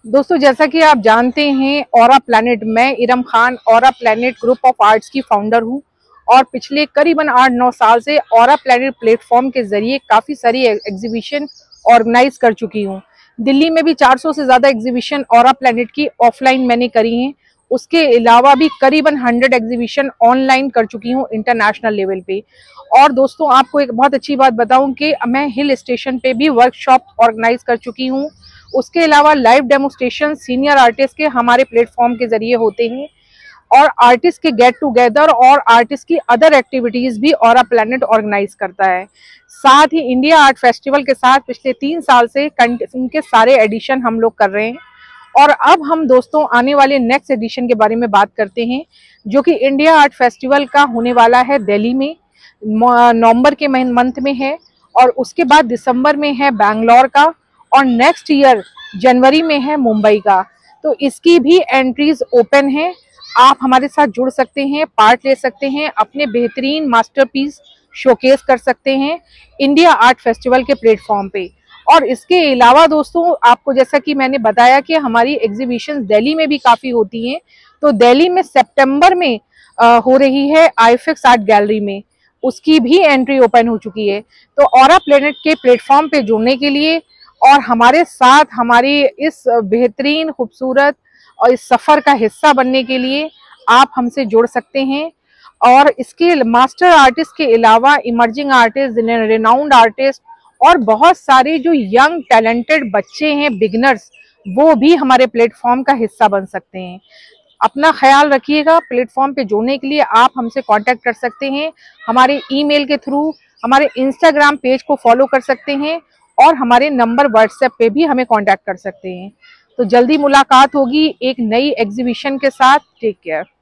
दोस्तों, जैसा कि आप जानते हैं ऑरा प्लैनेट, मैं Iram Khan Aura planet group of arts की फाउंडर हूं और पिछले करीबन 8-9 साल से ऑरा प्लैनेट प्लेटफॉर्म के जरिए काफ़ी सारी एग्जीबिशन ऑर्गेनाइज कर चुकी हूं। दिल्ली में भी 400 से ज़्यादा एग्जीबिशन ऑरा प्लैनेट की ऑफलाइन मैंने करी हैं। उसके अलावा भी करीबन 100 एग्जीबिशन ऑनलाइन कर चुकी हूँ इंटरनेशनल लेवल पे। और दोस्तों, आपको एक बहुत अच्छी बात बताऊं कि मैं हिल स्टेशन पे भी वर्कशॉप ऑर्गेनाइज कर चुकी हूँ। उसके अलावा लाइव डेमोस्ट्रेशन सीनियर आर्टिस्ट के हमारे प्लेटफॉर्म के जरिए होते हैं और आर्टिस्ट के गेट टुगेदर और आर्टिस्ट की अदर एक्टिविटीज भी ऑरा प्लैनेट ऑर्गेनाइज करता है। साथ ही इंडिया आर्ट फेस्टिवल के साथ पिछले 3 साल से उनके सारे एडिशन हम लोग कर रहे हैं। और अब हम दोस्तों आने वाले नेक्स्ट एडिशन के बारे में बात करते हैं, जो कि इंडिया आर्ट फेस्टिवल का होने वाला है दिल्ली में, नवंबर के मंथ में है और उसके बाद दिसंबर में है बैंगलोर का और नेक्स्ट ईयर जनवरी में है मुंबई का। तो इसकी भी एंट्रीज ओपन है। आप हमारे साथ जुड़ सकते हैं, पार्ट ले सकते हैं, अपने बेहतरीन मास्टरपीस शोकेस कर सकते हैं इंडिया आर्ट फेस्टिवल के प्लेटफॉर्म पे। और इसके अलावा दोस्तों, आपको जैसा कि मैंने बताया कि हमारी एग्जीबिशन दिल्ली में भी काफ़ी होती हैं। तो दिल्ली में सितंबर में हो रही है आईफिक्स आर्ट गैलरी में, उसकी भी एंट्री ओपन हो चुकी है। तो ऑरा प्लैनेट के प्लेटफॉर्म पे जुड़ने के लिए और हमारे साथ हमारी इस बेहतरीन खूबसूरत और इस सफ़र का हिस्सा बनने के लिए आप हमसे जुड़ सकते हैं। और इसके मास्टर आर्टिस्ट के अलावा इमर्जिंग आर्टिस्ट, रिनाउंड आर्टिस्ट और बहुत सारे जो यंग टैलेंटेड बच्चे हैं, बिगिनर्स, वो भी हमारे प्लेटफॉर्म का हिस्सा बन सकते हैं। अपना ख्याल रखिएगा। प्लेटफॉर्म पे जुड़ने के लिए आप हमसे कांटेक्ट कर सकते हैं, हमारे ईमेल के थ्रू, हमारे इंस्टाग्राम पेज को फॉलो कर सकते हैं और हमारे नंबर व्हाट्सएप पे भी हमें कांटेक्ट कर सकते हैं। तो जल्दी मुलाकात होगी एक नई एग्जीबिशन के साथ। Take care.